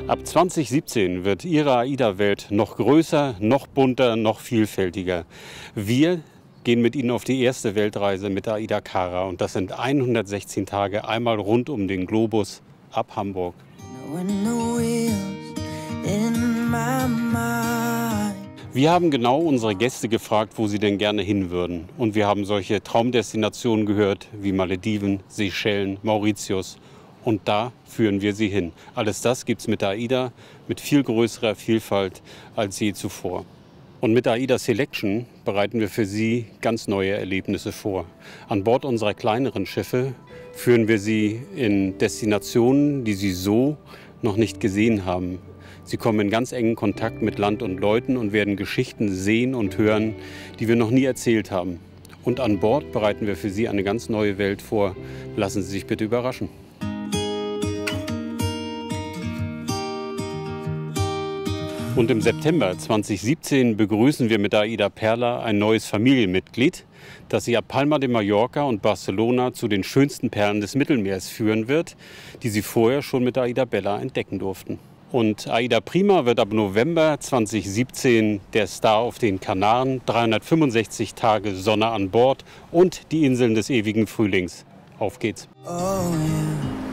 Ab 2017 wird Ihre AIDA-Welt noch größer, noch bunter, noch vielfältiger. Wir gehen mit Ihnen auf die erste Weltreise mit der AIDA Cara und das sind 116 Tage einmal rund um den Globus ab Hamburg. Wir haben genau unsere Gäste gefragt, wo sie denn gerne hin würden. Und wir haben solche Traumdestinationen gehört wie Malediven, Seychellen, Mauritius. Und da führen wir sie hin. Alles das gibt es mit der AIDA mit viel größerer Vielfalt als je zuvor. Und mit der AIDA Selection bereiten wir für Sie ganz neue Erlebnisse vor. An Bord unserer kleineren Schiffe führen wir Sie in Destinationen, die Sie so noch nicht gesehen haben. Sie kommen in ganz engen Kontakt mit Land und Leuten und werden Geschichten sehen und hören, die wir noch nie erzählt haben. Und an Bord bereiten wir für Sie eine ganz neue Welt vor. Lassen Sie sich bitte überraschen. Und im September 2017 begrüßen wir mit der AIDA Perla ein neues Familienmitglied, das Sie ab Palma de Mallorca und Barcelona zu den schönsten Perlen des Mittelmeers führen wird, die Sie vorher schon mit der AIDA Bella entdecken durften. Und AIDA Prima wird ab November 2017 der Star auf den Kanaren, 365 Tage Sonne an Bord und die Inseln des ewigen Frühlings. Auf geht's! Oh, yeah.